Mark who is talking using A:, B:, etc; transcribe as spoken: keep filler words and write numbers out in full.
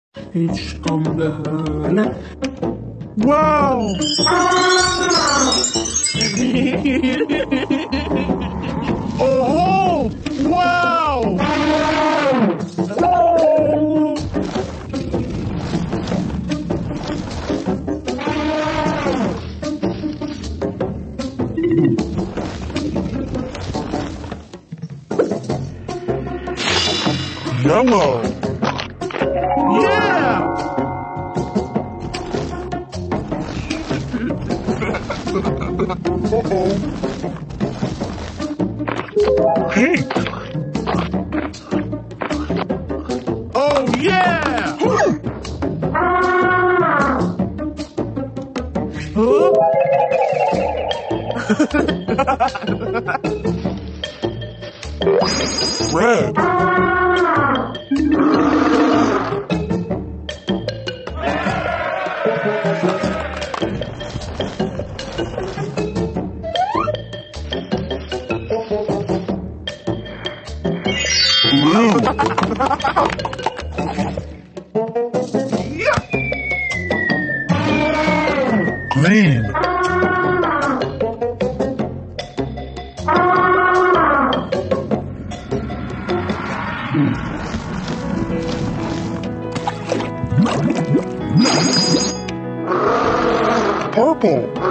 A: Hiç on böyle. Wow! Oh! Wow! Oh! Yellow! Yeah! Uh-oh. Pink! Oh, yeah! Huh? Red! Blue. Yeah. Green. Purple.